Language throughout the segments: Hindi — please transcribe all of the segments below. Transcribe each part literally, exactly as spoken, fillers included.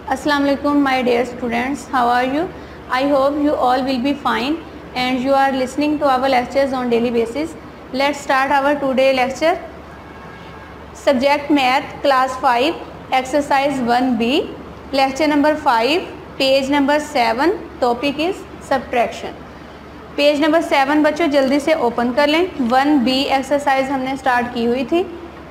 Assalamu alaikum my dear students, how are you? I hope you all will be fine and you are listening to our lectures on daily basis. Let's start our today lecture. Subject Math class five exercise one B, lecture number five, page number seven. Topic is subtraction. Page number seven बच्चों जल्दी से ओपन कर लें. वन बी एक्सरसाइज हमने स्टार्ट की हुई थी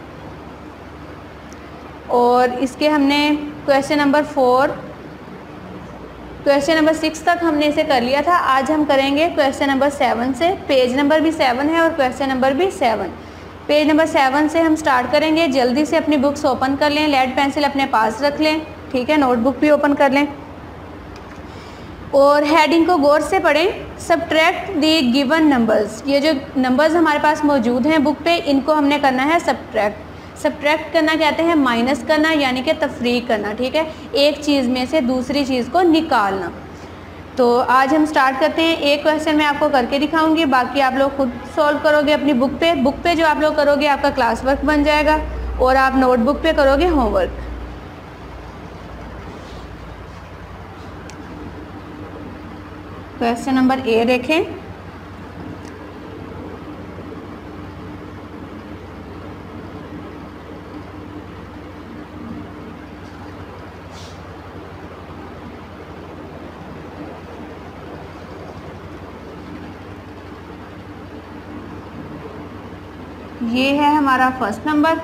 और इसके हमने question number four question number six तक हमने इसे कर लिया था. आज हम करेंगे क्वेश्चन नंबर सेवन से. पेज नंबर भी सेवन है और क्वेश्चन नंबर भी सेवन. पेज नंबर सेवन से हम स्टार्ट करेंगे. जल्दी से अपनी बुक्स ओपन कर लें, लेड पेंसिल अपने पास रख लें, ठीक है, नोटबुक भी ओपन कर लें और हेडिंग को गौर से पढ़ें. Subtract the given numbers. ये जो नंबर्स हमारे पास मौजूद हैं बुक पे, इनको हमने करना है सब्ट्रैक्ट. सब्ट्रैक्ट करना कहते हैं माइनस करना, यानी कि तफरीक करना, ठीक है, एक चीज़ में से दूसरी चीज़ को निकालना. तो आज हम स्टार्ट करते हैं. एक क्वेश्चन मैं आपको करके दिखाऊंगी, बाकी आप लोग खुद सॉल्व करोगे अपनी बुक पे. बुक पे जो आप लोग करोगे आपका क्लास वर्क बन जाएगा और आप नोटबुक पे करोगे होमवर्क. क्वेश्चन नंबर ए देखें. ये है हमारा फर्स्ट नंबर.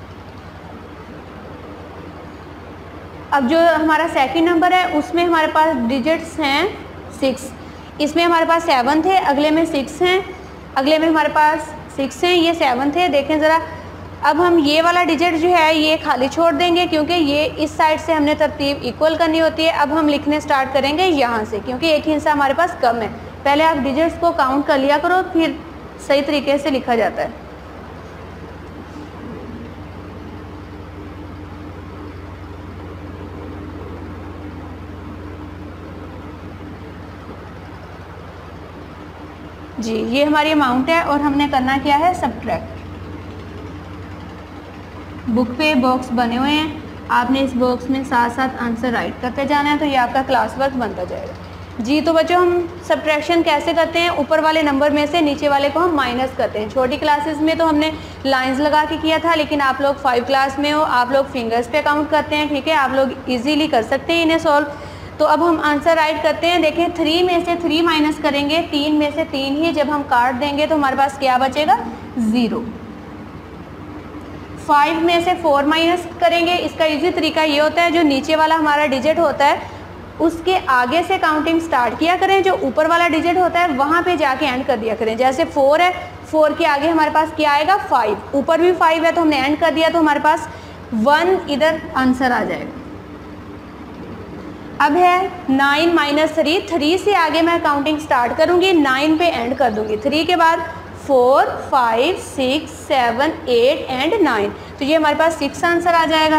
अब जो हमारा सेकंड नंबर है उसमें हमारे पास डिजिट्स हैं सिक्स. इसमें हमारे पास सेवन थे, अगले में सिक्स हैं, अगले में हमारे पास सिक्स हैं, ये सेवन थे. देखें ज़रा, अब हम ये वाला डिजिट जो है ये खाली छोड़ देंगे क्योंकि ये इस साइड से हमने तरतीब इक्वल करनी होती है. अब हम लिखने स्टार्ट करेंगे यहाँ से क्योंकि एक हिस्सा हमारे पास कम है. पहले आप डिजिट्स को काउंट कर लिया करो, फिर सही तरीके से लिखा जाता है. जी, ये हमारी अमाउंट है और हमने करना क्या है, सब्ट्रैक्ट. बुक पे बॉक्स बने हुए हैं, आपने इस बॉक्स में साथ साथ आंसर राइट करते जाना है, तो ये आपका क्लास वर्क बनता जाएगा. जी, तो बच्चों हम सब्ट्रैक्शन कैसे करते हैं, ऊपर वाले नंबर में से नीचे वाले को हम माइनस करते हैं. छोटी क्लासेस में तो हमने लाइंस लगा के किया था, लेकिन आप लोग फाइव क्लास में हो, आप लोग फिंगर्स पे काउंट करते हैं, ठीक है, आप लोग ईजीली कर सकते हैं इन्हें सॉल्व. तो अब हम आंसर राइट करते हैं. देखें, थ्री में से थ्री माइनस करेंगे, तीन में से तीन ही जब हम काट देंगे तो हमारे पास क्या बचेगा, ज़ीरो. फाइव में से फोर माइनस करेंगे. इसका इजी तरीका ये होता है, जो नीचे वाला हमारा डिजिट होता है उसके आगे से काउंटिंग स्टार्ट किया करें, जो ऊपर वाला डिजिट होता है वहाँ पे जाके एंड कर दिया करें. जैसे फोर है, फोर के आगे हमारे पास क्या आएगा, फाइव. ऊपर भी फाइव है तो हमने एंड कर दिया तो हमारे पास वन इधर आंसर आ जाएगा. अब है नाइन माइनस थ्री. थ्री से आगे मैं काउंटिंग स्टार्ट करूँगी, नाइन पे एंड कर दूँगी. थ्री के बाद four, five, six, seven, eight and nine, तो ये हमारे पास सिक्स आंसर आ जाएगा.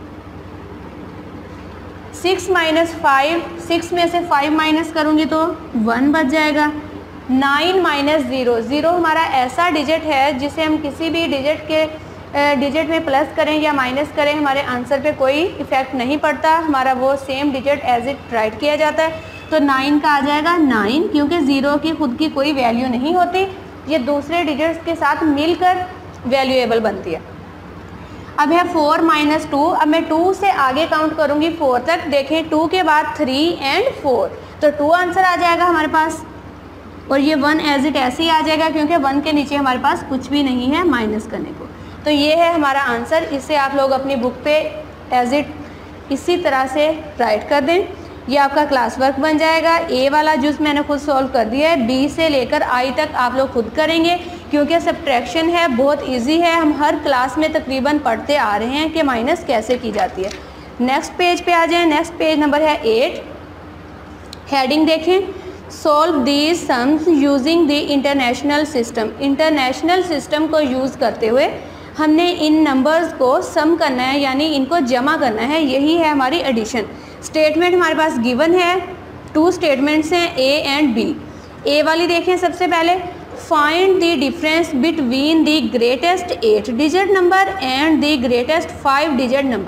सिक्स माइनस फाइव, सिक्स में से फाइव माइनस करूँगी तो वन बच जाएगा. नाइन माइनस ज़ीरो, ज़ीरो हमारा ऐसा डिजिट है जिसे हम किसी भी डिजिट के डिजिट में प्लस करें या माइनस करें हमारे आंसर पे कोई इफ़ेक्ट नहीं पड़ता, हमारा वो same digit as it write किया जाता है. तो नाइन का आ जाएगा नाइन, क्योंकि ज़ीरो की खुद की कोई वैल्यू नहीं होती, ये दूसरे डिजिट्स के साथ मिलकर वैल्यूएबल बनती है. अब है फोर माइनस टू. अब मैं टू से आगे काउंट करूँगी फोर तक. देखें, टू के बाद थ्री एंड फोर, तो टू आंसर आ जाएगा हमारे पास और ये वन एज इट ऐसे ही आ जाएगा क्योंकि वन के नीचे हमारे पास कुछ भी नहीं है माइनस करने को. तो ये है हमारा आंसर. इसे आप लोग अपनी बुक पे एज इट इसी तरह से राइट कर दें. ये आपका क्लास वर्क बन जाएगा. ए वाला जूस मैंने खुद सॉल्व कर दिया है, बी से लेकर आई तक आप लोग खुद करेंगे क्योंकि सब्ट्रैक्शन है, बहुत इजी है. हम हर क्लास में तकरीबन पढ़ते आ रहे हैं कि माइनस कैसे की जाती है. नेक्स्ट पेज पे आ जाएं. नेक्स्ट पेज नंबर है एट. हेडिंग देखें, solve these sums using the international system. International system को यूज़ करते हुए हमने इन नंबर्स को सम करना है, यानी इनको जमा करना है. यही है हमारी एडिशन. स्टेटमेंट हमारे पास गिवन है, टू स्टेटमेंट्स हैं ए एंड बी. ए वाली देखें सबसे पहले, find the difference between the greatest eight digit number and the greatest five digit number.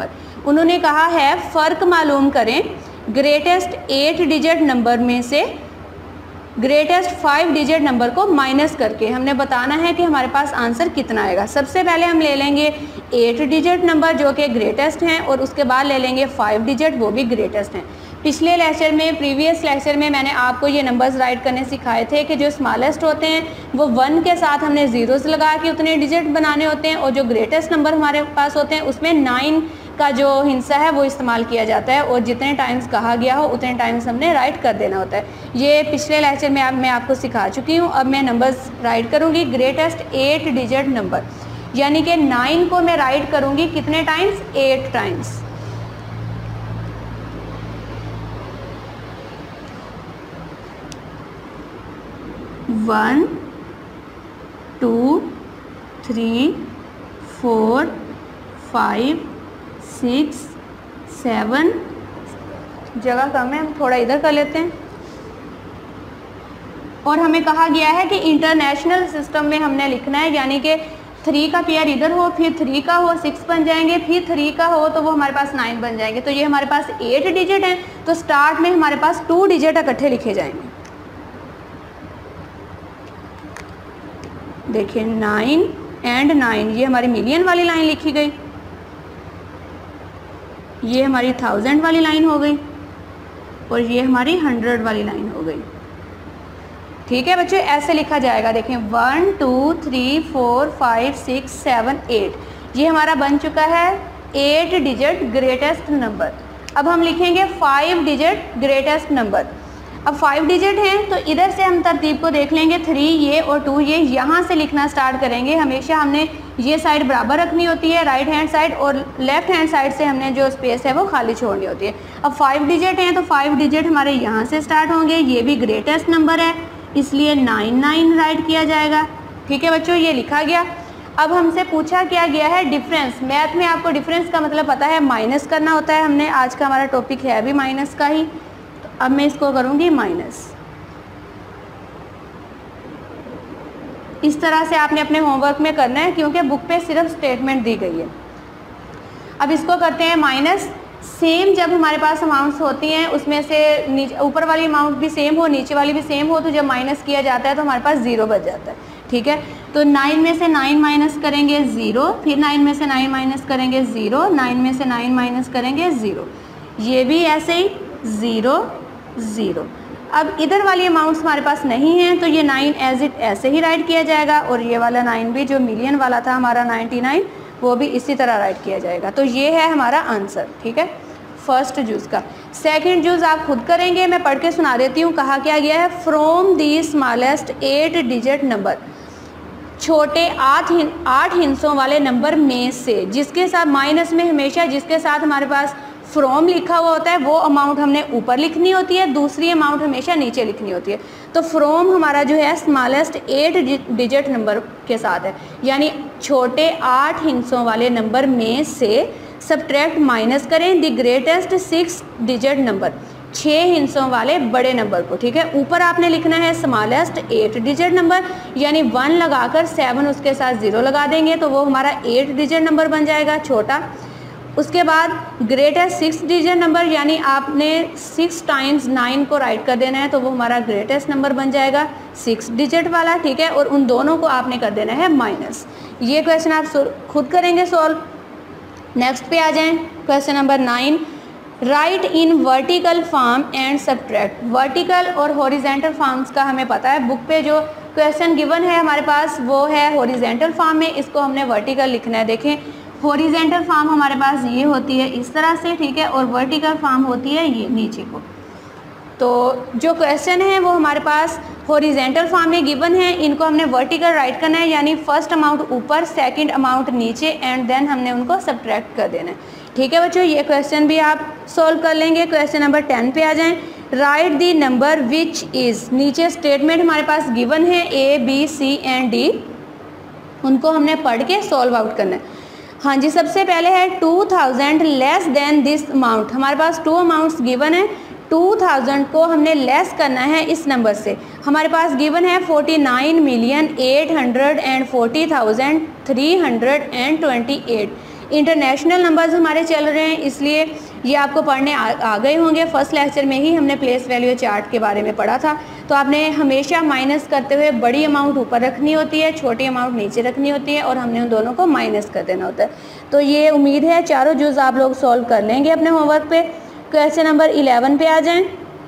उन्होंने कहा है फ़र्क मालूम करें ग्रेटेस्ट एट डिजिट नंबर में से ग्रेटेस्ट फाइव डिजिट नंबर को माइनस करके हमने बताना है कि हमारे पास आंसर कितना आएगा। सबसे पहले हम ले लेंगे एट डिजिट नंबर जो कि ग्रेटेस्ट हैं और उसके बाद ले लेंगे फाइव डिजिट वो भी ग्रेटेस्ट हैं। पिछले लेक्चर में प्रीवियस लेक्चर में मैंने आपको ये नंबर्स राइट करने सिखाए थे कि जो स्मॉलेस्ट होते हैं वो वन के साथ हमने ज़ीरोज़ लगा के उतने डिजिट बनाने होते हैं और जो ग्रेटेस्ट नंबर हमारे पास होते हैं उसमें नाइन का जो हिस्सा है वो इस्तेमाल किया जाता है और जितने टाइम्स कहा गया हो उतने टाइम्स हमने राइट कर देना होता है। ये पिछले लेक्चर में आप मैं आपको सिखा चुकी हूँ। अब मैं नंबर्स राइट करूँगी ग्रेटेस्ट एट डिजिट नंबर, यानी कि नाइन को मैं राइट करूँगी कितने times, eight times. One two three four five six seven, जगह कम है हम थोड़ा इधर कर लेते हैं। और हमें कहा गया है कि इंटरनेशनल सिस्टम में हमने लिखना है, यानी कि थ्री का पेयर इधर हो, फिर थ्री का हो सिक्स बन जाएंगे, फिर थ्री का हो तो वो हमारे पास नाइन बन जाएंगे। तो ये हमारे पास एट डिजिट हैं तो स्टार्ट में हमारे पास टू डिजिट इकट्ठे लिखे जाएंगे। देखिए नाइन एंड नाइन, ये हमारी मिलियन वाली लाइन लिखी गई, ये हमारी थाउजेंड वाली लाइन हो गई और ये हमारी हंड्रेड वाली लाइन हो गई। ठीक है बच्चों, ऐसे लिखा जाएगा। देखें one two three four five six seven eight, ये हमारा बन चुका है एट डिजिट ग्रेटेस्ट नंबर। अब हम लिखेंगे फाइव डिजिट ग्रेटेस्ट नंबर। अब फाइव डिजिट हैं तो इधर से हम तरतीब को देख लेंगे, थ्री ये और टू ये, यहाँ से लिखना स्टार्ट करेंगे। हमेशा हमने ये साइड बराबर रखनी होती है राइट हैंड साइड, और लेफ्ट हैंड साइड से हमने जो स्पेस है वो खाली छोड़नी होती है। अब फाइव डिजिट हैं तो फाइव डिजिट हमारे यहाँ से स्टार्ट होंगे, ये भी ग्रेटेस्ट नंबर है इसलिए नाइन नाइन राइट किया जाएगा। ठीक है बच्चों, ये लिखा गया। अब हमसे पूछा क्या गया है डिफरेंस। मैथ में आपको डिफरेंस का मतलब पता है, माइनस करना होता है। हमने आज का हमारा टॉपिक है अभी माइनस का ही, तो अब मैं इसको करूँगी माइनस। इस तरह से आपने अपने होमवर्क में करना है क्योंकि बुक पे सिर्फ स्टेटमेंट दी गई है। अब इसको करते हैं माइनस। सेम जब हमारे पास अमाउंट्स होती हैं उसमें से नीचे ऊपर वाली अमाउंट भी सेम हो नीचे वाली भी सेम हो, तो जब माइनस किया जाता है तो हमारे पास ज़ीरो बच जाता है। ठीक है, तो नाइन में से नाइन माइनस करेंगे ज़ीरो, फिर नाइन में से नाइन माइनस करेंगे ज़ीरो, नाइन में से नाइन माइनस करेंगे ज़ीरो, ये भी ऐसे ही ज़ीरो ज़ीरो। अब इधर वाली अमाउंट्स हमारे पास नहीं हैं तो ये नाइन एज इट ऐसे ही राइट किया जाएगा, और ये वाला नाइन भी जो मिलियन वाला था हमारा नाइन्टी नाइन वो भी इसी तरह राइट किया जाएगा। तो ये है हमारा आंसर। ठीक है, फर्स्ट जूज़ का। सेकंड जूज़ आप खुद करेंगे, मैं पढ़ के सुना देती हूँ। कहा क्या गया है, from the smallest eight digit number, छोटे आठ आठ हिस्सों वाले नंबर में से, जिसके साथ माइनस में हमेशा जिसके साथ हमारे पास फ्रॉम लिखा हुआ होता है वो अमाउंट हमने ऊपर लिखनी होती है, दूसरी अमाउंट हमेशा नीचे लिखनी होती है। तो फ्रॉम हमारा जो है स्मॉलेस्ट एट डिजिट नंबर के साथ है, यानी छोटे आठ हिस्सों वाले नंबर में से सब्ट्रैक्ट माइनस करें the greatest six digit number, छः हिस्सों वाले बड़े नंबर को। ठीक है, ऊपर आपने लिखना है स्मॉलेस्ट एट डिजिट नंबर, यानी वन लगाकर सेवन उसके साथ ज़ीरो लगा देंगे तो वो हमारा एट डिजिट नंबर बन जाएगा छोटा। उसके बाद ग्रेटेस्ट सिक्स डिजिट नंबर, यानी आपने सिक्स टाइम्स नाइन को राइट कर देना है तो वो हमारा ग्रेटेस्ट नंबर बन जाएगा सिक्स डिजिट वाला। ठीक है, और उन दोनों को आपने कर देना है माइनस। ये क्वेश्चन आप खुद करेंगे सॉल्व। नेक्स्ट पे आ जाएं, question number nine. Write in vertical form and subtract. Vertical और हॉरिजेंटल फॉर्म्स का हमें पता है, बुक पे जो क्वेश्चन गिवन है हमारे पास वो है हॉरिजेंटल फॉर्म में, इसको हमने वर्टिकल लिखना है। देखें हॉरिजेंटल फॉर्म हमारे पास ये होती है इस तरह से, ठीक है, और वर्टिकल फॉर्म होती है ये नीचे को। तो जो क्वेश्चन है वो हमारे पास हॉरिजेंटल फॉर्म में गिवन है, इनको हमने वर्टिकल राइट करना है, यानी फर्स्ट अमाउंट ऊपर सेकंड अमाउंट नीचे, एंड देन हमने उनको सब्ट्रैक्ट कर देना है। ठीक है बच्चों, ये क्वेश्चन भी आप सॉल्व कर लेंगे। क्वेश्चन नंबर टेन पे आ जाएं। Write the number which is, नीचे स्टेटमेंट हमारे पास गिवन है A B C and D, उनको हमने पढ़ के सॉल्व आउट करना है। हाँ जी, सबसे पहले है two thousand less than this amount. हमारे पास टू अमाउंट्स गिवन है, टू थाउजेंड को हमने लेस करना है इस नंबर से। हमारे पास गिवन है forty nine million eight hundred and forty thousand three hundred and twenty eight. International numbers हमारे चल रहे हैं, इसलिए ये आपको पढ़ने आ, आ गए होंगे। फर्स्ट लेक्चर में ही हमने प्लेस वैल्यू चार्ट के बारे में पढ़ा था। तो आपने हमेशा माइनस करते हुए बड़ी अमाउंट ऊपर रखनी होती है, छोटी अमाउंट नीचे रखनी होती है, और हमने उन दोनों को माइनस कर देना होता है। तो ये उम्मीद है चारों जुज़ आप लोग सॉल्व कर लेंगे अपने होमवर्क पे। क्वेश्चन नंबर इलेवन पे आ जाएं।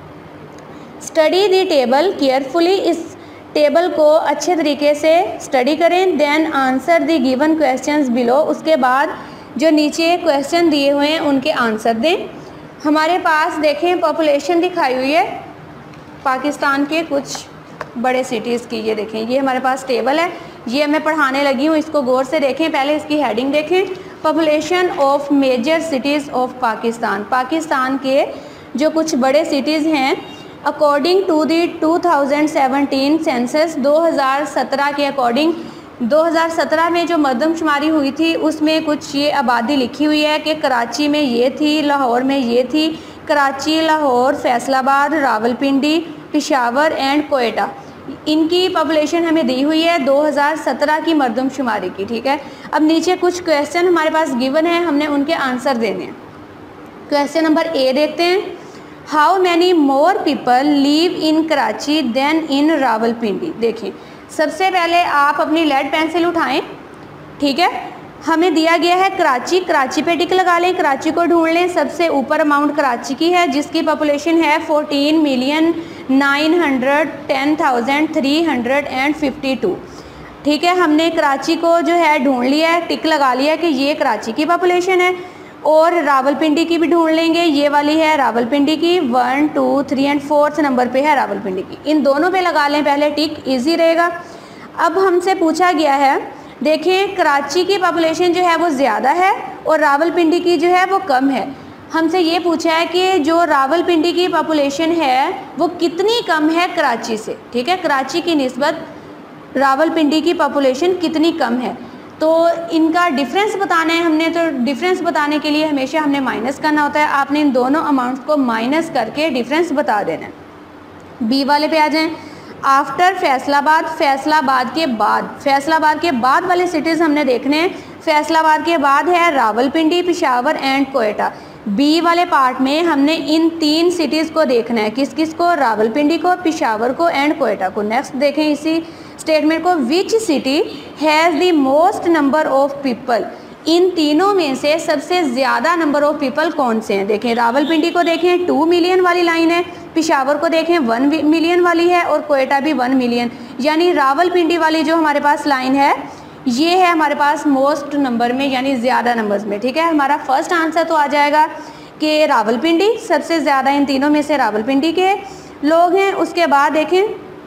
स्टडी दी टेबल केयरफुली, इस टेबल को अच्छे तरीके से स्टडी करें। Then answer the given questions below, उसके बाद जो नीचे क्वेश्चन दिए हुए हैं उनके आंसर दें। हमारे पास देखें पॉपुलेशन दिखाई हुई है पाकिस्तान के कुछ बड़े सिटीज़ की। ये देखें, ये हमारे पास टेबल है, ये मैं पढ़ाने लगी हूँ, इसको गौर से देखें। पहले इसकी हेडिंग देखें, population of major cities of Pakistan. Pakistan के जो कुछ बड़े सिटीज़ हैं according to the two thousand seventeen census, दो हज़ार सत्रह के अकॉर्डिंग, दो हज़ार सत्रह में जो मरदमशुमारी हुई थी उसमें कुछ ये आबादी लिखी हुई है कि कराची में ये थी, लाहौर में ये थी। कराची, लाहौर, फैसलाबाद, रावलपिंडी, पेशावर एंड कोयटा, इनकी पॉपुलेशन हमें दी हुई है दो हज़ार सत्रह की मरदमशुमारी की। ठीक है, अब नीचे कुछ क्वेश्चन हमारे पास गिवन है, हमने उनके आंसर देने हैं। क्वेश्चन नंबर ए देखते हैं, how many more people live in Karachi than in Rawalpindi. देखिए, सबसे पहले आप अपनी लेड पेंसिल उठाएं। ठीक है, हमें दिया गया है कराची, कराची पे टिक लगा लें, कराची को ढूंढ लें। सबसे ऊपर अमाउंट कराची की है जिसकी पॉपुलेशन है fourteen million nine hundred ten thousand three hundred and fifty two. ठीक है, हमने कराची को जो है ढूंढ लिया है, टिक लगा लिया कि ये कराची की पॉपुलेशन है। और रावलपिंडी की भी ढूंढ लेंगे, ये वाली है रावलपिंडी की, one two three and fourth number पे है रावलपिंडी की। इन दोनों पे लगा लें पहले टिक, इजी रहेगा। अब हमसे पूछा गया है, देखें कराची की पॉपुलेशन जो है वो ज़्यादा है और रावलपिंडी की जो है वो कम है। हमसे ये पूछा है कि जो रावलपिंडी की पॉपुलेशन है वो कितनी कम है कराची से। ठीक है, कराची की निस्बत रावलपिंडी की पॉपुलेशन कितनी कम है, तो इनका डिफरेंस बताना है हमने। तो डिफरेंस बताने के लिए हमेशा हमने माइनस करना होता है। आपने इन दोनों अमाउंट्स को माइनस करके डिफरेंस बता देना है। बी वाले पे आ जाएं, आफ्टर फैसलाबाद, फैसलाबाद के बाद, फैसलाबाद के बाद वाले सिटीज़ हमने देखने हैं। फैसलाबाद के बाद है रावलपिंडी, पेशावर एंड कोयटा। बी वाले पार्ट में हमने इन तीन सिटीज़ को देखना है, किस किस को, रावलपिंडी को, पेशावर को एंड कोयटा को। नेक्स्ट देखें इसी स्टेटमेंट को, which city has the most number of people. इन तीनों में से सबसे ज़्यादा नंबर ऑफ पीपल कौन से हैं। देखें, रावलपिंडी को देखें टू मिलियन वाली लाइन है, पेशावर को देखें वन मिलियन वाली है और कोयटा भी वन मिलियन, यानी रावलपिंडी वाली जो हमारे पास लाइन है ये है हमारे पास मोस्ट नंबर में, यानी ज़्यादा नंबर्स में। ठीक है, हमारा फर्स्ट आंसर तो आ जाएगा कि रावलपिंडी सबसे ज़्यादा इन तीनों में से रावलपिंडी के लोग हैं। उसके बाद देखें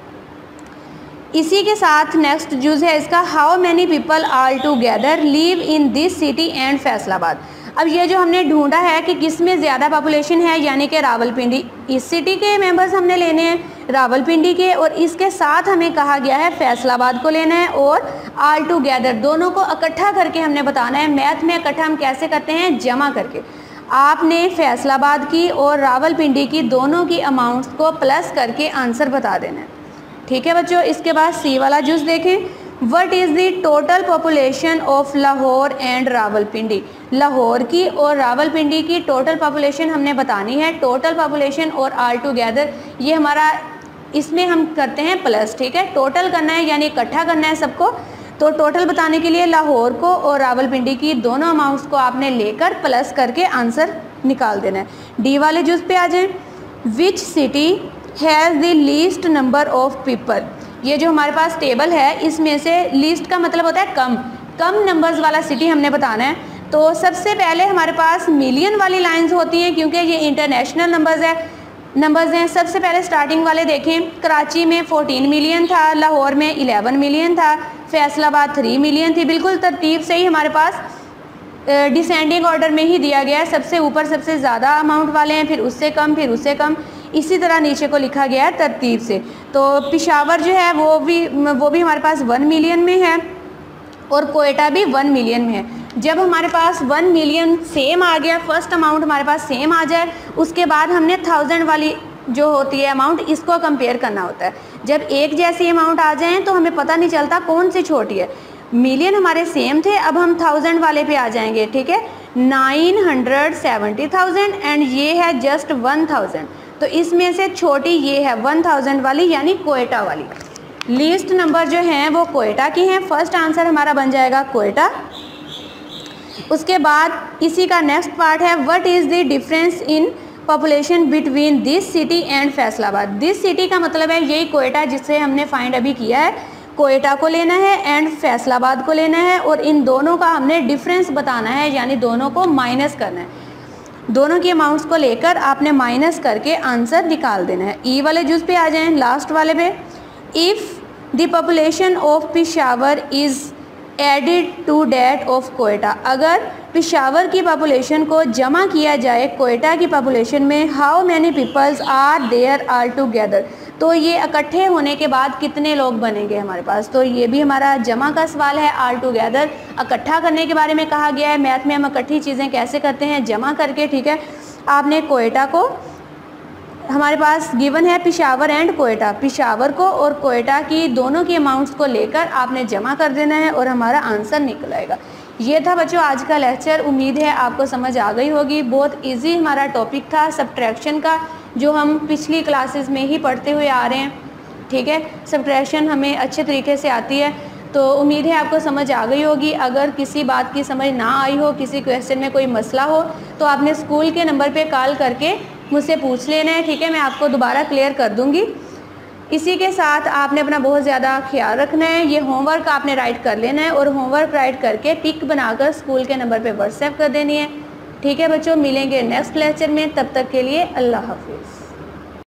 इसी के साथ नेक्स्ट यूज़ है इसका, how many people all together live in this city and Faisalabad. अब ये जो हमने ढूंढा है कि किस में ज़्यादा पॉपुलेशन है, यानी कि रावलपिंडी, इस सिटी के मेंबर्स हमने लेने हैं रावलपिंडी के, और इसके साथ हमें कहा गया है फैसलाबाद को लेना है और आल टुगेदर, दोनों को इकट्ठा करके हमने बताना है। मैथ में इकट्ठा हम कैसे करते हैं, जमा करके। आपने फैसलाबाद की और रावलपिंडी की दोनों की अमाउंट्स को प्लस करके आंसर बता देना है। ठीक है बच्चों, इसके बाद सी वाला जूस देखें, what is the total population of Lahore and Rawalpindi. Lahore की और रावलपिंडी की टोटल पॉपुलेशन हमने बतानी है। टोटल पॉपुलेशन और आल टुगेदर ये हमारा, इसमें हम करते हैं प्लस। ठीक है, टोटल करना है यानी इकट्ठा करना है सबको। तो टोटल बताने के लिए लाहौर को और रावलपिंडी की दोनों अमाउंट्स को आपने लेकर प्लस करके आंसर निकाल देना है। डी वाले जूस पे आ जाएं, which city has the least number of people. ये जो हमारे पास टेबल है इसमें से लीस्ट का मतलब होता है कम, कम नंबर्स वाला सिटी हमने बताना है। तो सबसे पहले हमारे पास मिलियन वाली लाइंस होती हैं क्योंकि ये इंटरनेशनल नंबर्स है नंबर्स हैं। सबसे पहले स्टार्टिंग वाले देखें, कराची में फोर्टीन मिलियन था, लाहौर में इलेवन मिलियन था, फैसलाबाद थ्री मिलियन थी। बिल्कुल तरतीब से ही हमारे पास डिसेंडिंग ऑर्डर में ही दिया गया है। सबसे ऊपर सबसे ज़्यादा अमाउंट वाले हैं, फिर उससे कम, फिर उससे कम, इसी तरह नीचे को लिखा गया है तरतीब से। तो पेशावर जो है वो भी वो भी हमारे पास वन मिलियन में है और कोयटा भी वन मिलियन में है। जब हमारे पास वन मिलियन सेम आ गया, फर्स्ट अमाउंट हमारे पास सेम आ जाए, उसके बाद हमने थाउजेंड वाली जो होती है अमाउंट, इसको कंपेयर करना होता है। जब एक जैसी अमाउंट आ जाए तो हमें पता नहीं चलता कौन सी छोटी है। मिलियन हमारे सेम थे, अब हम थाउजेंड वाले पे आ जाएंगे, ठीक है। Nine hundred seventy thousand and ये है जस्ट वन थाउजेंड, तो इसमें से छोटी ये है वन थाउजेंड वाली यानी कोयटा वाली। लीस्ट नंबर जो हैं वो कोयटा की हैं। फर्स्ट आंसर हमारा बन जाएगा कोयटा। उसके बाद इसी का नेक्स्ट पार्ट है what is the difference in population between this city and Faisalabad. This city का मतलब है यही कोयटा जिससे हमने फाइंड अभी किया है, कोयटा को लेना है एंड फैसलाबाद को लेना है और इन दोनों का हमने डिफरेंस बताना है यानी दोनों को माइनस करना है। दोनों की अमाउंट्स को लेकर आपने माइनस करके आंसर निकाल देना है। ई वाले जूस पे आ जाएं, लास्ट वाले पे। If the population of Peshawar is added to that of Quetta, अगर पिशावर की पॉपुलेशन को जमा किया जाए कोयटा की पॉपुलेशन में, how many peoples are there all together, तो ये इकट्ठे होने के बाद कितने लोग बनेंगे हमारे पास। तो ये भी हमारा जमा का सवाल है, आल टुगेदर इकट्ठा करने के बारे में कहा गया है। मैथ में हम इकट्ठी चीज़ें कैसे करते हैं, जमा करके, ठीक है। आपने कोयटा को, हमारे पास गिवन है पिशावर एंड कोयटा, पिशावर को और कोयटा की दोनों की अमाउंट्स को लेकर आपने जमा कर देना है और हमारा आंसर निकल आएगा। ये था बच्चों आज का लेक्चर, उम्मीद है आपको समझ आ गई होगी। बहुत इजी हमारा टॉपिक था सब्ट्रैक्शन का, जो हम पिछली क्लासेस में ही पढ़ते हुए आ रहे हैं, ठीक है। सब्ट्रैक्शन हमें अच्छे तरीके से आती है, तो उम्मीद है आपको समझ आ गई होगी। अगर किसी बात की समझ ना आई हो, किसी क्वेश्चन में कोई मसला हो, तो आपने स्कूल के नंबर पे कॉल करके मुझसे पूछ लेना है, ठीक है। मैं आपको दोबारा क्लियर कर दूँगी। इसी के साथ आपने अपना बहुत ज़्यादा ख्याल रखना है। ये होमवर्क आपने राइट कर लेना है और होमवर्क राइट करके पिक बनाकर स्कूल के नंबर पे व्हाट्सएप कर देनी है, ठीक है बच्चों। मिलेंगे नेक्स्ट लेक्चर में, तब तक के लिए अल्लाह हाफिज़।